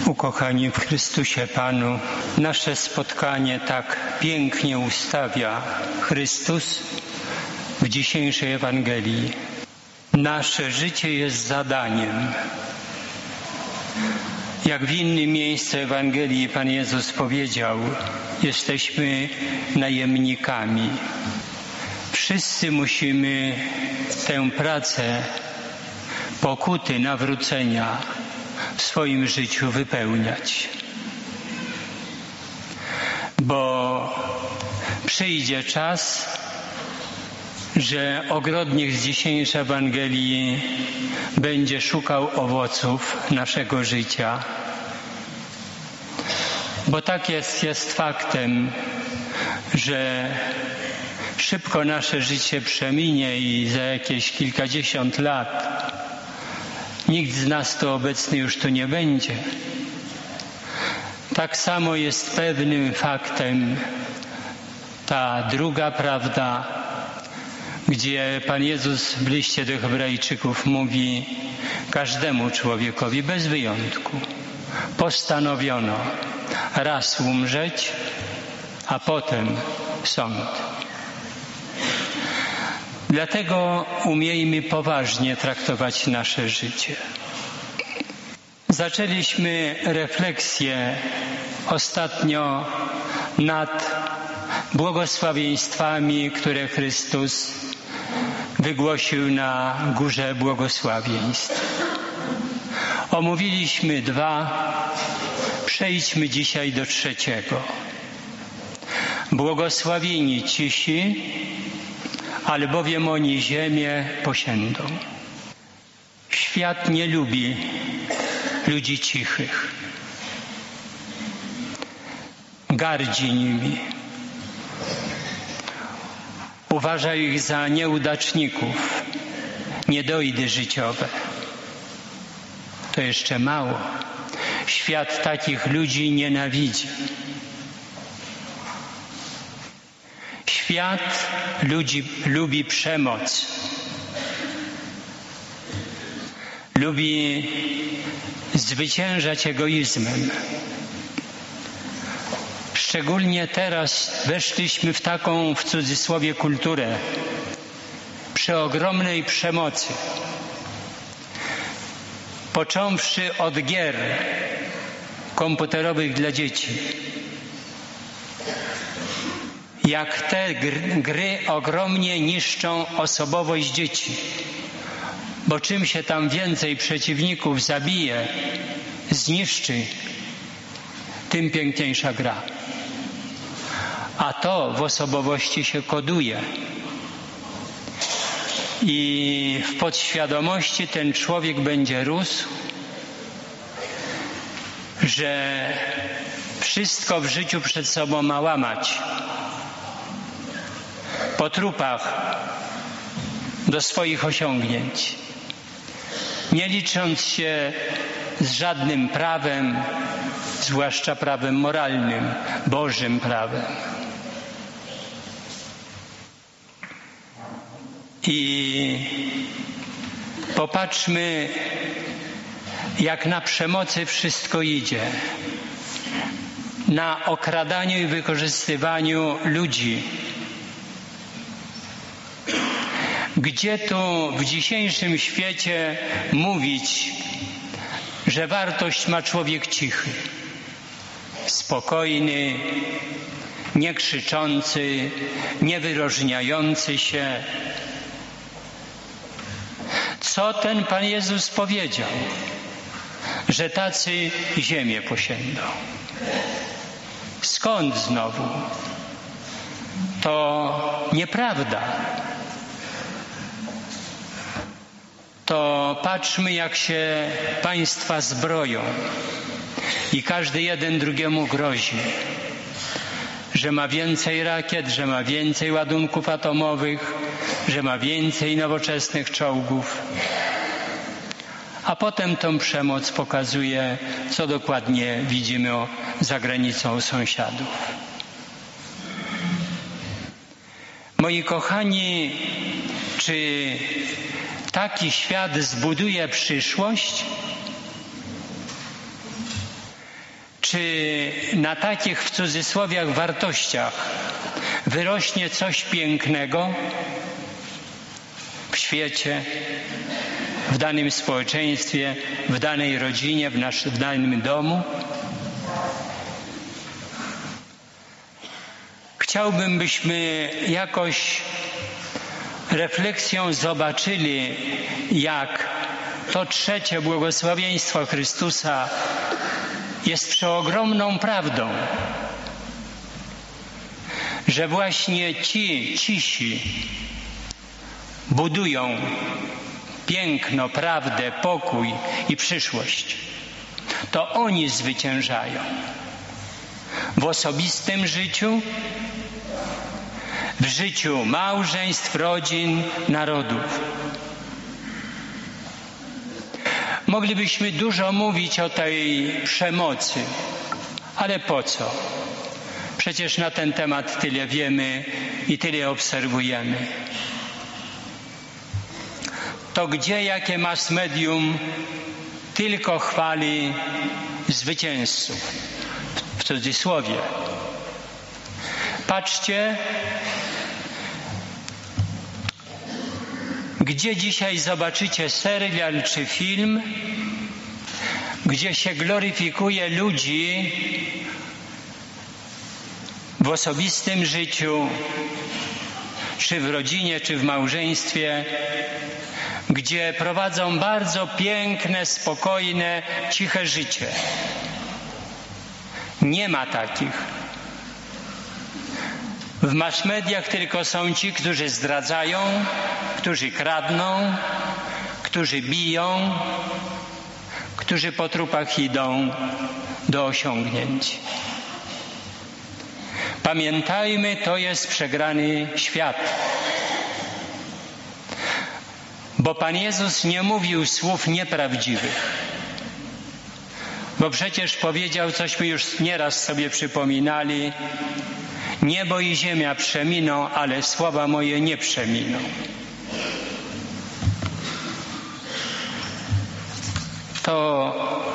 Ukochani w Chrystusie Panu, nasze spotkanie tak pięknie ustawia Chrystus w dzisiejszej Ewangelii. Nasze życie jest zadaniem. Jak w innym miejscu Ewangelii Pan Jezus powiedział, jesteśmy najemnikami. Wszyscy musimy tę pracę pokuty, nawrócenia w swoim życiu wypełniać. Bo przyjdzie czas, że ogrodnik z dzisiejszej Ewangelii będzie szukał owoców naszego życia. Bo tak jest faktem, że szybko nasze życie przeminie i za jakieś kilkadziesiąt lat nikt z nas tu obecny już tu nie będzie. Tak samo jest pewnym faktem ta druga prawda, gdzie Pan Jezus w liście do Hebrajczyków mówi: każdemu człowiekowi bez wyjątku postanowiono raz umrzeć, a potem sąd. Dlatego umiejmy poważnie traktować nasze życie. Zaczęliśmy refleksję ostatnio nad błogosławieństwami, które Chrystus wygłosił na Górze Błogosławieństw. Omówiliśmy 2, przejdźmy dzisiaj do 3. Błogosławieni cisi, albowiem oni ziemię posiędą. Świat nie lubi ludzi cichych. Gardzi nimi. Uważa ich za nieudaczników, niedojdy życiowe. To jeszcze mało. Świat takich ludzi nienawidzi. Świat lubi przemoc. Lubi zwyciężać egoizmem. Szczególnie teraz weszliśmy w taką, w cudzysłowie, kulturę przeogromnej przemocy. Począwszy od gier komputerowych dla dzieci. Jak te gry ogromnie niszczą osobowość dzieci. Bo czym się tam więcej przeciwników zabije, zniszczy, tym piękniejsza gra. A to w osobowości się koduje. I w podświadomości ten człowiek będzie rósł, że wszystko w życiu przed sobą ma łamać. Po trupach do swoich osiągnięć. Nie licząc się z żadnym prawem, zwłaszcza prawem moralnym, Bożym prawem. I popatrzmy, jak na przemocy wszystko idzie. Na okradaniu i wykorzystywaniu ludzi. Gdzie tu w dzisiejszym świecie mówić, że wartość ma człowiek cichy, spokojny, niekrzyczący, niewyróżniający się? Co ten Pan Jezus powiedział? Że tacy ziemię posiędą. Skąd znowu? To nieprawda. To patrzmy, jak się państwa zbroją i każdy jeden drugiemu grozi, że ma więcej rakiet, że ma więcej ładunków atomowych, że ma więcej nowoczesnych czołgów. A potem tą przemoc pokazuje, co dokładnie widzimy za granicą sąsiadów. Moi kochani, czy taki świat zbuduje przyszłość? Czy na takich w cudzysłowiach wartościach wyrośnie coś pięknego w świecie, w danym społeczeństwie, w danej rodzinie, w danym domu? Chciałbym, byśmy jakoś refleksją zobaczyli, jak to trzecie błogosławieństwo Chrystusa jest przeogromną prawdą, że właśnie ci cisi budują piękno, prawdę, pokój i przyszłość. To oni zwyciężają w osobistym życiu, w życiu małżeństw, rodzin, narodów. Moglibyśmy dużo mówić o tej przemocy, ale po co? Przecież na ten temat tyle wiemy i tyle obserwujemy. To gdzie jakie mass medium tylko chwali zwycięzców, w cudzysłowie. Patrzcie, gdzie dzisiaj zobaczycie serial czy film, gdzie się gloryfikuje ludzi w osobistym życiu, czy w rodzinie, czy w małżeństwie, gdzie prowadzą bardzo piękne, spokojne, ciche życie. Nie ma takich. W mass mediach tylko są ci, którzy zdradzają, którzy kradną, którzy biją, którzy po trupach idą do osiągnięć. Pamiętajmy, to jest przegrany świat. Bo Pan Jezus nie mówił słów nieprawdziwych. Bo przecież powiedział, cośmy już nieraz sobie przypominali, niebo i ziemia przeminą, ale słowa moje nie przeminą. To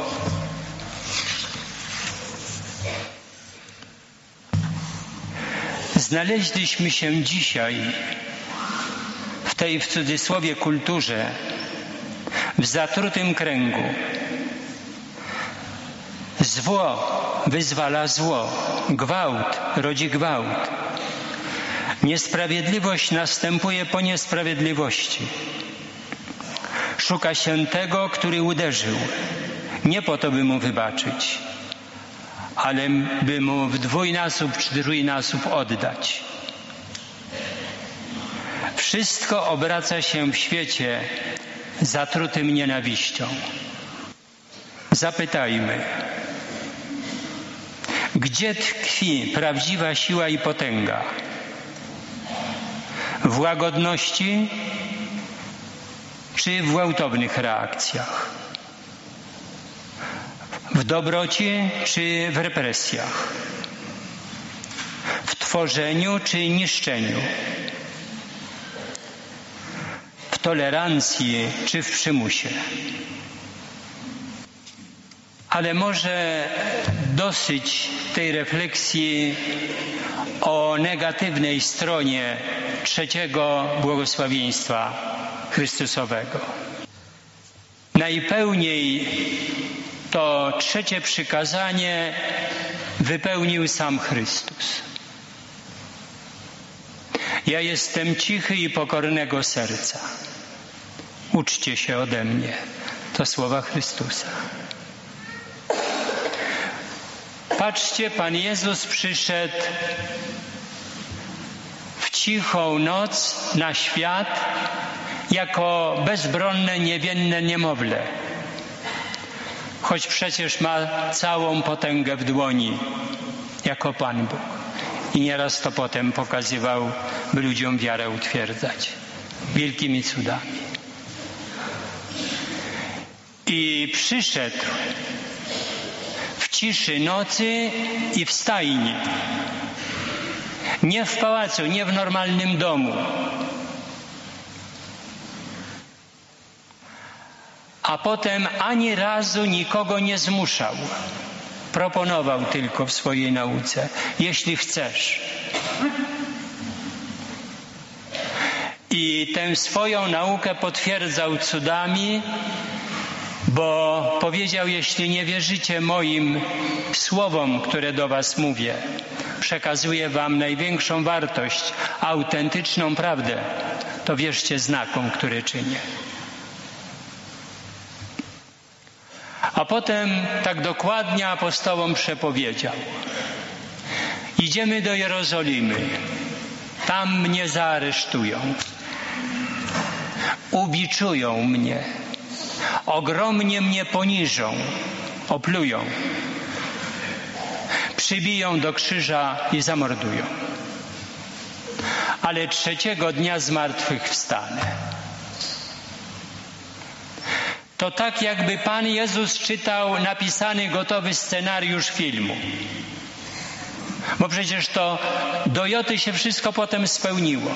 znaleźliśmy się dzisiaj w tej, w cudzysłowie, kulturze, w zatrutym kręgu. Zło wyzwala zło, gwałt rodzi gwałt. Niesprawiedliwość następuje po niesprawiedliwości. Szuka się tego, który uderzył, nie po to, by mu wybaczyć, ale by mu w dwójnasób czy trójnasób oddać. Wszystko obraca się w świecie zatrutym nienawiścią. Zapytajmy, gdzie tkwi prawdziwa siła i potęga? W łagodności czy w gwałtownych reakcjach? W dobroci czy w represjach? W tworzeniu czy niszczeniu? W tolerancji czy w przymusie? Ale może dosyć tej refleksji o negatywnej stronie trzeciego błogosławieństwa Chrystusowego. Najpełniej to trzecie przykazanie wypełnił sam Chrystus. Ja jestem cichy i pokornego serca. Uczcie się ode mnie. To słowa Chrystusa. Patrzcie, Pan Jezus przyszedł w cichą noc na świat jako bezbronne, niewienne niemowlę. Choć przecież ma całą potęgę w dłoni, jako Pan Bóg. I nieraz to potem pokazywał, by ludziom wiarę utwierdzać wielkimi cudami. I przyszedł w ciszy nocy i w stajni. Nie w pałacu, nie w normalnym domu. A potem ani razu nikogo nie zmuszał. Proponował tylko w swojej nauce: jeśli chcesz. I tę swoją naukę potwierdzał cudami, bo powiedział: jeśli nie wierzycie moim słowom, które do was mówię, przekazuję wam największą wartość, autentyczną prawdę, to wierzcie znakom, które czynię. A potem tak dokładnie apostołom przepowiedział: idziemy do Jerozolimy, tam mnie zaaresztują, ubiczują mnie, ogromnie mnie poniżą, oplują, przybiją do krzyża i zamordują. Ale 3. dnia zmartwychwstanę. To tak, jakby Pan Jezus czytał napisany, gotowy scenariusz filmu. Bo przecież to do joty się wszystko potem spełniło.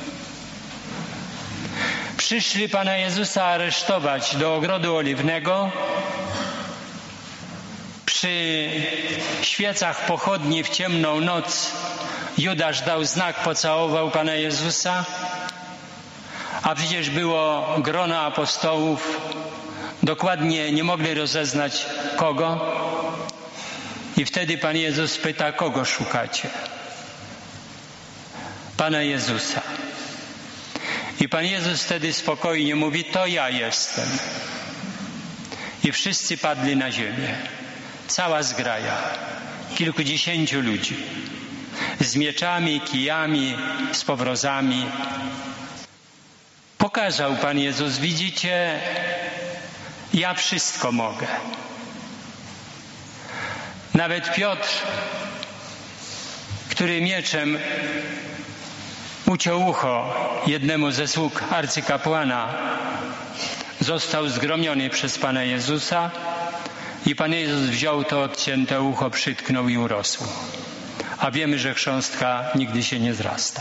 Przyszli Pana Jezusa aresztować do Ogrodu Oliwnego. Przy świecach pochodni w ciemną noc Judasz dał znak, pocałował Pana Jezusa, a przecież było grono apostołów, dokładnie nie mogli rozeznać kogo. I wtedy Pan Jezus pyta: kogo szukacie? Pana Jezusa. I Pan Jezus wtedy spokojnie mówi: to ja jestem. I wszyscy padli na ziemię. Cała zgraja, kilkudziesięciu ludzi, z mieczami, kijami, z powrozami. Pokazał Pan Jezus: widzicie, ja wszystko mogę. Nawet Piotr, który mieczem uciął ucho jednemu ze sług arcykapłana, został zgromiony przez Pana Jezusa i Pan Jezus wziął to odcięte ucho, przytknął i urosło. A wiemy, że chrząstka nigdy się nie zrasta.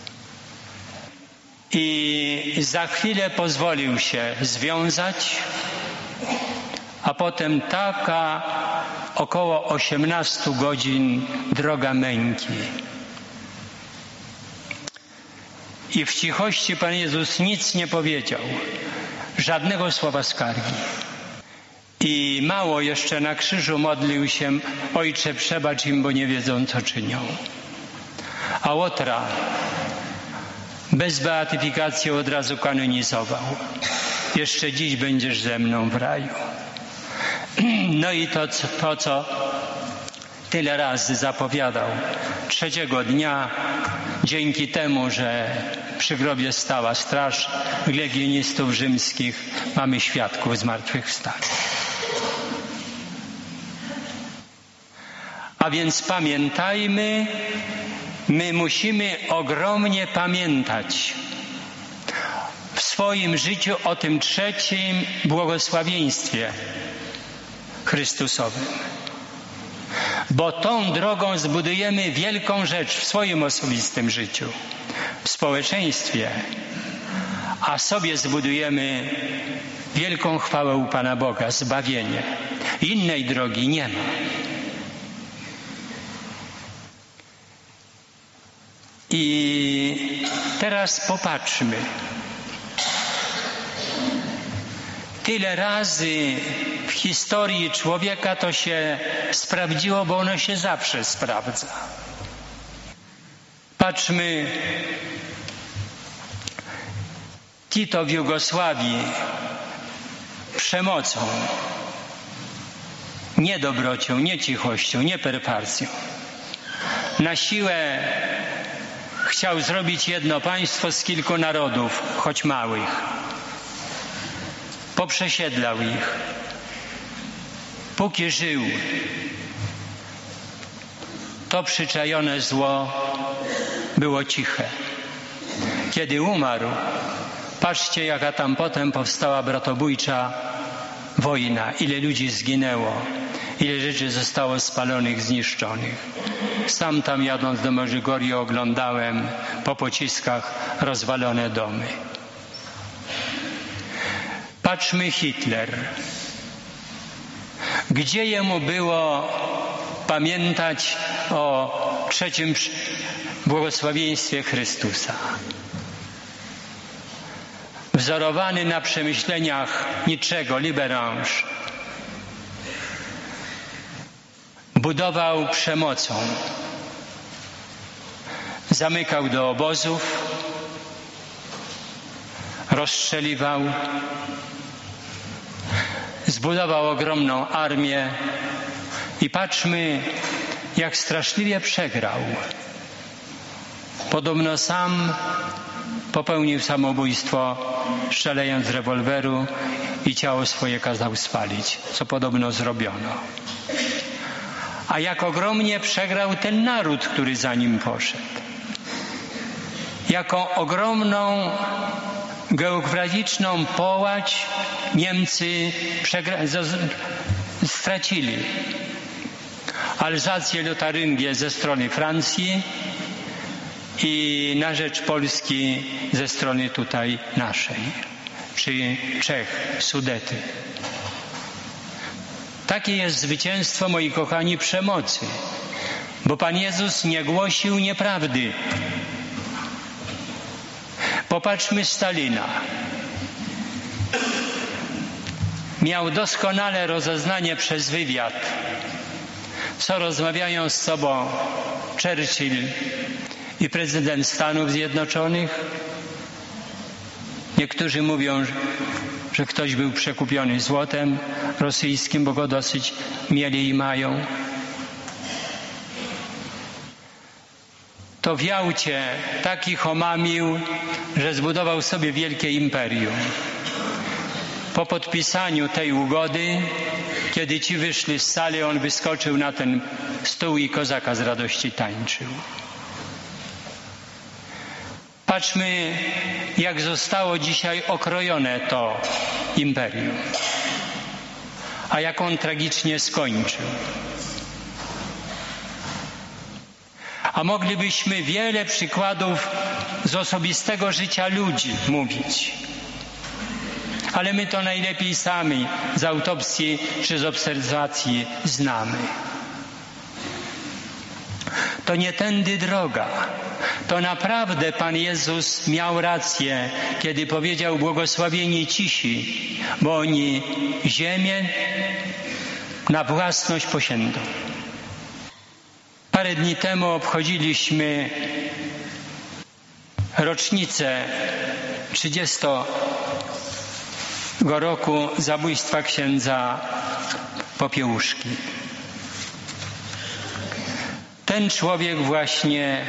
I za chwilę pozwolił się związać, a potem taka około 18 godzin droga męki. I w cichości Pan Jezus nic nie powiedział, żadnego słowa skargi. I mało jeszcze na krzyżu modlił się: Ojcze, przebacz im, bo nie wiedzą, co czynią. A Łotra bez beatyfikacji od razu kanonizował: jeszcze dziś będziesz ze mną w raju. No i to, co tyle razy zapowiadał, 3. dnia, dzięki temu, że przy grobie stała straż legionistów rzymskich, mamy świadków zmartwychwstania. A więc pamiętajmy, my musimy ogromnie pamiętać w swoim życiu o tym 3. błogosławieństwie Chrystusowym. Bo tą drogą zbudujemy wielką rzecz w swoim osobistym życiu, w społeczeństwie, a sobie zbudujemy wielką chwałę u Pana Boga, zbawienie. Innej drogi nie ma. I teraz popatrzmy. Tyle razy w historii człowieka to się sprawdziło, bo ono się zawsze sprawdza. Patrzmy, Tito w Jugosławii przemocą, nie dobrocią, nie cichością, nie perwersją. Na siłę chciał zrobić jedno państwo z kilku narodów, choć małych. Poprzesiedlał ich. Póki żył, to przyczajone zło było ciche. Kiedy umarł, patrzcie, jaka tam potem powstała bratobójcza wojna. Ile ludzi zginęło, ile rzeczy zostało spalonych, zniszczonych. Sam tam jadąc do Medjugorji oglądałem po pociskach rozwalone domy. Patrzmy, Hitler. Gdzie jemu było pamiętać o trzecim błogosławieństwie Chrystusa. Wzorowany na przemyśleniach Nietzschego, Liberange, budował przemocą. Zamykał do obozów, rozstrzeliwał, zbudował ogromną armię i patrzmy, jak straszliwie przegrał. Podobno sam popełnił samobójstwo, strzelając z rewolweru i ciało swoje kazał spalić, co podobno zrobiono. A jak ogromnie przegrał ten naród, który za nim poszedł. Jaką ogromną geograficzną połać Niemcy stracili. Alzację, Lotaryngię ze strony Francji i na rzecz Polski ze strony tutaj naszej, czy Czech, Sudety. Takie jest zwycięstwo, moi kochani, przemocy, bo Pan Jezus nie głosił nieprawdy. Popatrzmy Stalina. Miał doskonale rozeznanie przez wywiad, co rozmawiają z sobą Churchill i prezydent Stanów Zjednoczonych. Niektórzy mówią, że ktoś był przekupiony złotem rosyjskim, bo go dosyć mieli i mają. To w Jałcie takich omamił, że zbudował sobie wielkie imperium. Po podpisaniu tej ugody, kiedy ci wyszli z sali, on wyskoczył na ten stół i kozaka z radości tańczył. Patrzmy, jak zostało dzisiaj okrojone to imperium, a jak on tragicznie skończył. A moglibyśmy wiele przykładów z osobistego życia ludzi mówić. Ale my to najlepiej sami z autopsji czy z obserwacji znamy. To nie tędy droga. To naprawdę Pan Jezus miał rację, kiedy powiedział: błogosławieni cisi, bo oni ziemię na własność posiędą. Parę dni temu obchodziliśmy rocznicę 30. roku zabójstwa księdza Popiełuszki. Ten człowiek właśnie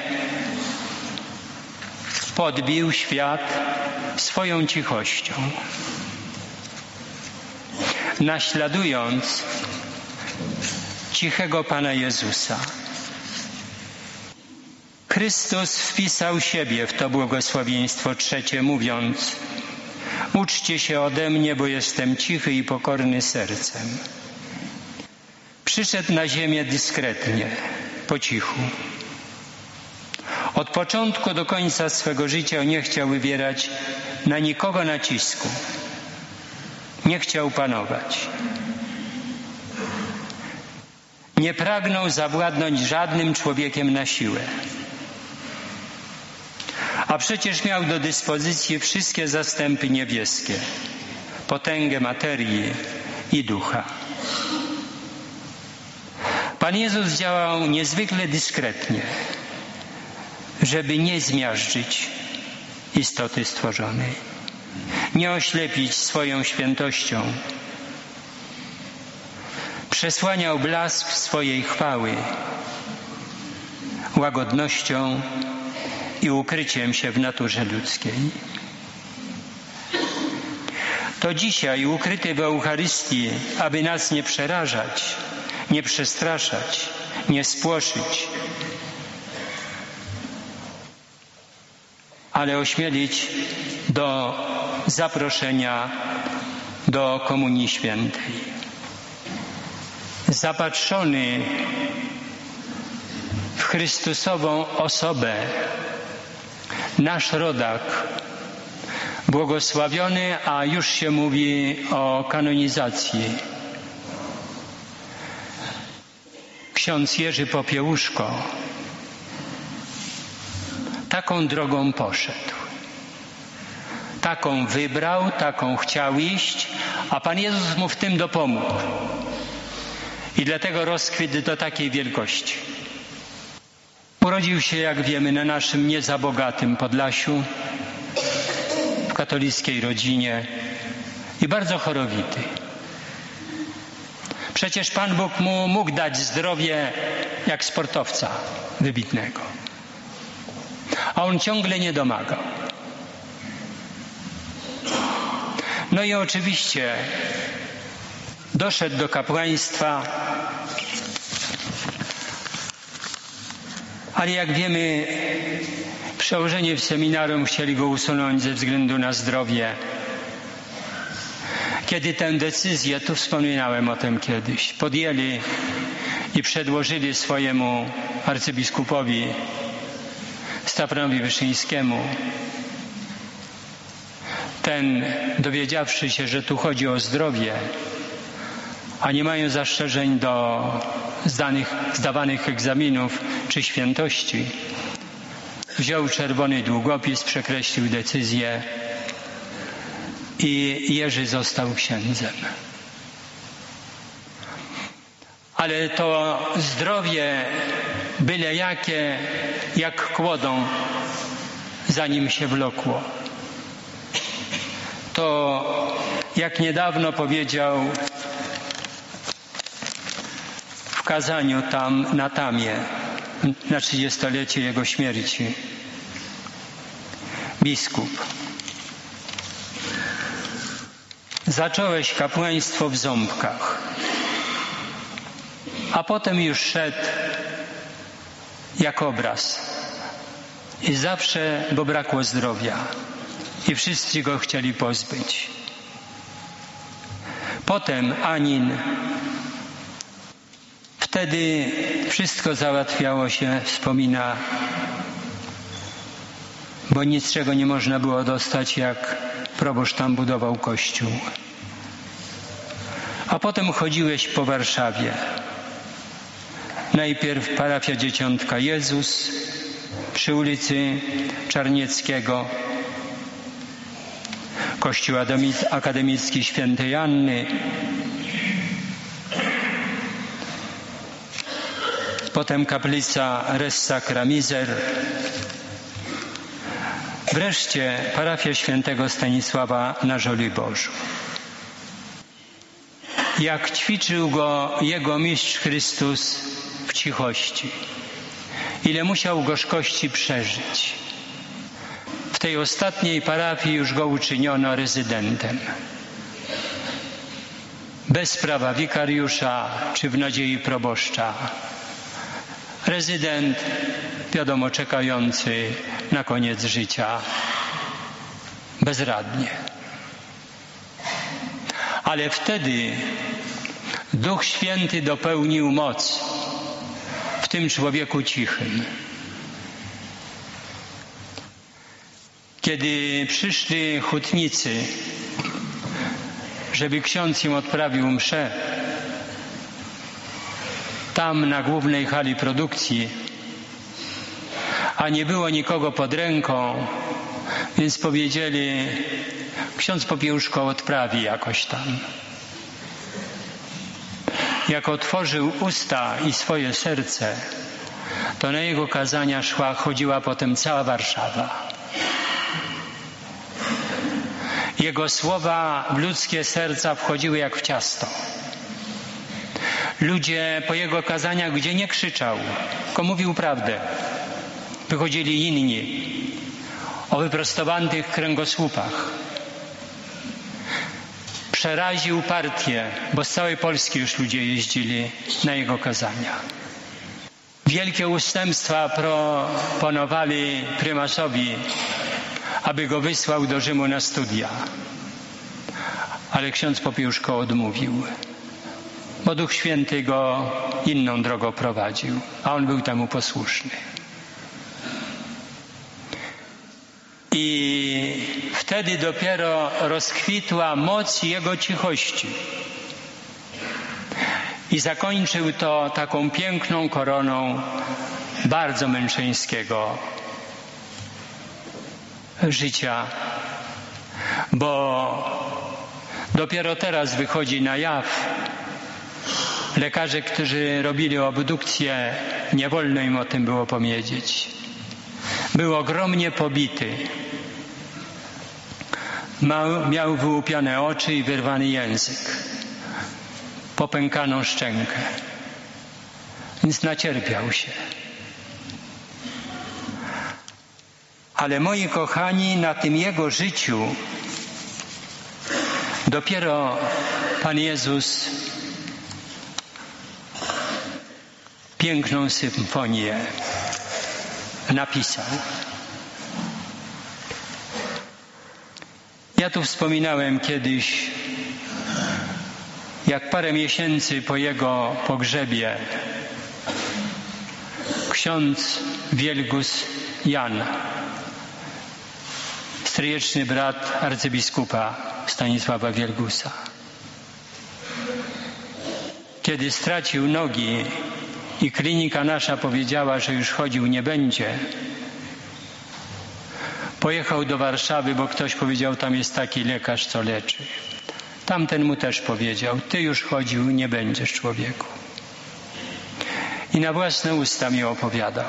podbił świat swoją cichością, naśladując cichego Pana Jezusa. Chrystus wpisał siebie w to błogosławieństwo trzecie, mówiąc: uczcie się ode mnie, bo jestem cichy i pokorny sercem. Przyszedł na ziemię dyskretnie, po cichu. Od początku do końca swego życia nie chciał wywierać na nikogo nacisku. Nie chciał panować. Nie pragnął zawładnąć żadnym człowiekiem na siłę. A przecież miał do dyspozycji wszystkie zastępy niebieskie, potęgę materii i ducha. Pan Jezus działał niezwykle dyskretnie, żeby nie zmiażdżyć istoty stworzonej, nie oślepić swoją świętością. Przesłaniał blask swojej chwały łagodnością i ukryciem się w naturze ludzkiej. To dzisiaj ukryty w Eucharystii, aby nas nie przerażać, nie przestraszać, nie spłoszyć, ale ośmielić do zaproszenia do Komunii Świętej. Zapatrzony w Chrystusową osobę, nasz rodak, błogosławiony, a już się mówi o kanonizacji. ksiądz Jerzy Popiełuszko taką drogą poszedł. Taką wybrał, taką chciał iść, a Pan Jezus mu w tym dopomógł. I dlatego rozkwitł do takiej wielkości. Urodził się, jak wiemy, na naszym nie za bogatym Podlasiu, w katolickiej rodzinie i bardzo chorowity. Przecież Pan Bóg mu mógł dać zdrowie jak sportowca wybitnego. A on ciągle nie domagał. No i oczywiście doszedł do kapłaństwa, ale jak wiemy, przełożeni w seminarium chcieli go usunąć ze względu na zdrowie. Kiedy tę decyzję, tu wspominałem o tym kiedyś, podjęli i przedłożyli swojemu arcybiskupowi Stefanowi Wyszyńskiemu, ten, dowiedziawszy się, że tu chodzi o zdrowie, a nie mają zastrzeżeń do zdawanych egzaminów czy świętości, wziął czerwony długopis, przekreślił decyzję i Jerzy został księdzem. Ale to zdrowie byle jakie, jak kłodą, za nim się wlokło. To, jak niedawno powiedział w kazaniu tam na Tamie, na 30-lecie jego śmierci, biskup: zacząłeś kapłaństwo w Ząbkach, a potem już szedł jak obraz. I zawsze, bo brakło zdrowia. I wszyscy go chcieli pozbyć. Potem Anin. Wtedy wszystko załatwiało się, wspomina, bo nic czego nie można było dostać, jak proboszcz tam budował kościół. A potem chodziłeś po Warszawie. Najpierw parafia Dzieciątka Jezus przy ulicy Czarnieckiego, Kościół Akademicki Świętej Anny, potem kaplica Res Sacra Miser, wreszcie parafia Świętego Stanisława na Żoliborzu. Jak ćwiczył go jego mistrz Chrystus w cichości, ile musiał gorzkości przeżyć. W tej ostatniej parafii już go uczyniono rezydentem. Bez prawa wikariusza czy w nadziei proboszcza. Rezydent, wiadomo, czekający na koniec życia bezradnie. Ale wtedy Duch Święty dopełnił moc w tym człowieku cichym. Kiedy przyszli hutnicy, żeby ksiądz im odprawił mszę, tam na głównej hali produkcji, a nie było nikogo pod ręką, więc powiedzieli: ksiądz Popiełuszko odprawi jakoś tam. Jak otworzył usta i swoje serce, to na jego kazania chodziła potem cała Warszawa. Jego słowa w ludzkie serca wchodziły jak w ciasto. Ludzie po jego kazaniach, gdzie nie krzyczał, tylko mówił prawdę, wychodzili inni o wyprostowanych kręgosłupach. Przeraził partię, bo z całej Polski już ludzie jeździli na jego kazania. Wielkie ustępstwa proponowali prymasowi, aby go wysłał do Rzymu na studia. Ale ksiądz Popiełuszko odmówił, bo Duch Święty go inną drogą prowadził, a on był temu posłuszny. I wtedy dopiero rozkwitła moc jego cichości. I zakończył to taką piękną koroną bardzo męczeńskiego życia, bo dopiero teraz wychodzi na jaw. Lekarze, którzy robili obdukcję, nie wolno im o tym było powiedzieć. Był ogromnie pobity. Miał wyłupione oczy i wyrwany język, popękaną szczękę, więc nacierpiał się. Ale moi kochani, na tym jego życiu dopiero Pan Jezus piękną symfonię napisał. Ja tu wspominałem kiedyś, jak parę miesięcy po jego pogrzebie ksiądz Wielgus Jan, stryjeczny brat arcybiskupa Stanisława Wielgusa, kiedy stracił nogi i klinika nasza powiedziała, że już chodził nie będzie, pojechał do Warszawy, bo ktoś powiedział, tam jest taki lekarz, co leczy. Tamten mu też powiedział, ty już chodził nie będziesz, człowieku. I na własne usta mi opowiadał.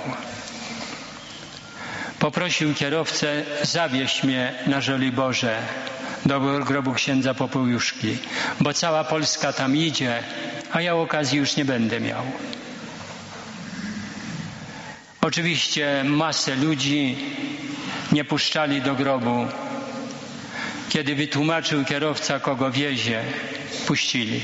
Poprosił kierowcę, zawieź mnie na Żoliborze do grobu księdza Popiełuszki, bo cała Polska tam idzie, a ja okazji już nie będę miał. Oczywiście masę ludzi nie puszczali do grobu. Kiedy wytłumaczył kierowca, kogo wiezie, puścili.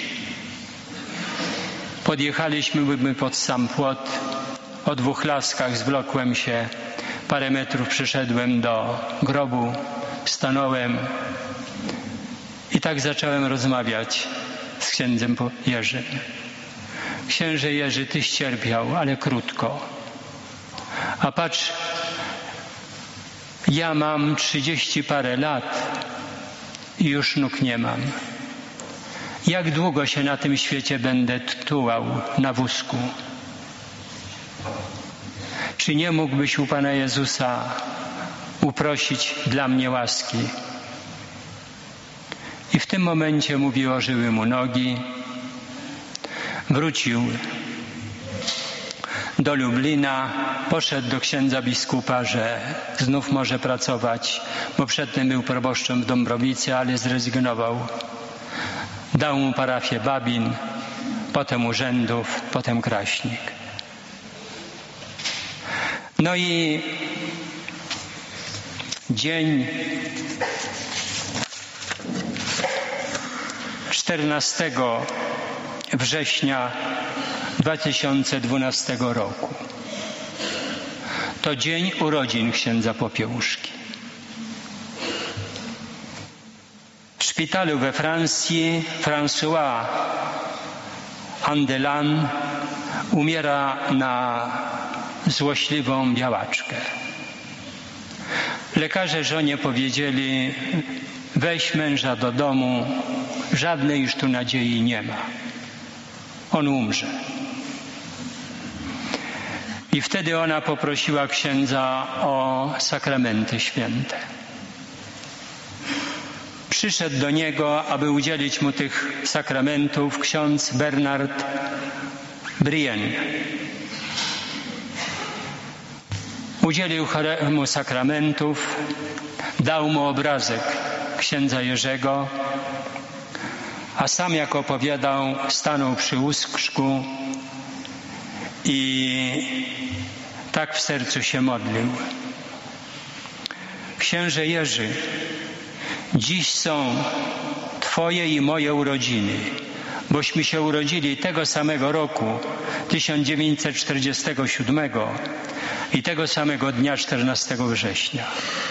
Podjechaliśmy pod sam płot. O 2 laskach zwlokłem się. Parę metrów przyszedłem do grobu, stanąłem i tak zacząłem rozmawiać z księdzem Jerzym. Księże Jerzy, tyś cierpiał, ale krótko. A patrz, ja mam 30 parę lat i już nóg nie mam. Jak długo się na tym świecie będę tułał na wózku? Czy nie mógłbyś u Pana Jezusa uprosić dla mnie łaski? I w tym momencie, mówi, ożyły mu nogi. Wrócił do Lublina, poszedł do księdza biskupa, że znów może pracować, bo przedtem był proboszczem w Dąbrowicy, ale zrezygnował. Dał mu parafię Babin, potem Urzędów, potem Kraśnik. No i dzień 14 września 2012 roku. To dzień urodzin księdza Popiełuszki. W szpitalu we Francji François Andelan umiera na złośliwą białaczkę. Lekarze żonie powiedzieli, weź męża do domu, żadnej już tu nadziei nie ma. On umrze. I wtedy ona poprosiła księdza o sakramenty święte. Przyszedł do niego, aby udzielić mu tych sakramentów, ksiądz Bernard Brien. Udzielił mu sakramentów, dał mu obrazek księdza Jerzego, a sam, jak opowiadał, stanął przy łóżku i tak w sercu się modlił. Księże Jerzy, dziś są Twoje i moje urodziny, bośmy się urodzili tego samego roku 1947 i tego samego dnia 14 września.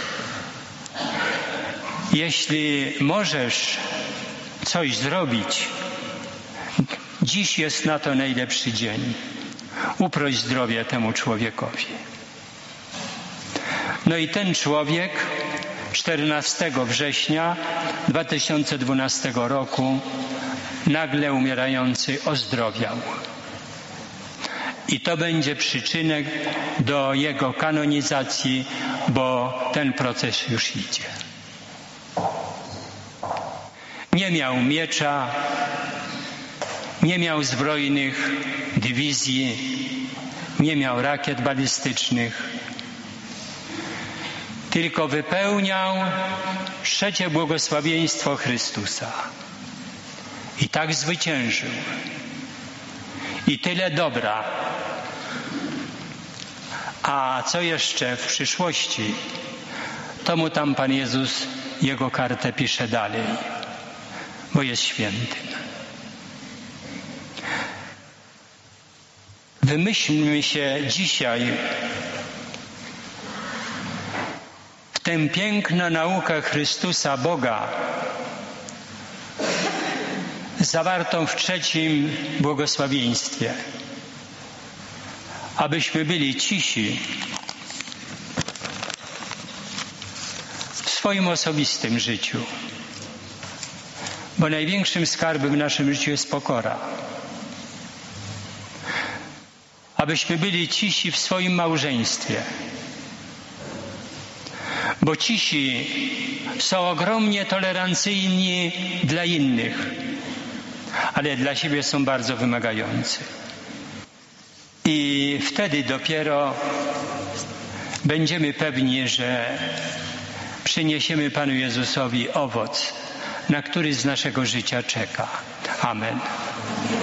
Jeśli możesz coś zrobić, dziś jest na to najlepszy dzień. Uproś zdrowie temu człowiekowi. No i ten człowiek 14 września 2012 roku nagle umierający ozdrowiał. I to będzie przyczynek do jego kanonizacji, bo ten proces już idzie. Nie miał miecza, nie miał zbrojnych dywizji, nie miał rakiet balistycznych, tylko wypełniał trzecie błogosławieństwo Chrystusa. I tak zwyciężył. I tyle dobra. A co jeszcze w przyszłości, to mu tam Pan Jezus jego kartę pisze dalej, bo jest świętym. Wymyślmy się dzisiaj w tę piękną naukę Chrystusa Boga, zawartą w trzecim błogosławieństwie, abyśmy byli cisi w swoim osobistym życiu, bo największym skarbem w naszym życiu jest pokora. Abyśmy byli cisi w swoim małżeństwie, bo cisi są ogromnie tolerancyjni dla innych, ale dla siebie są bardzo wymagający. I wtedy dopiero będziemy pewni, że przyniesiemy Panu Jezusowi owoc, na który z naszego życia czeka. Amen.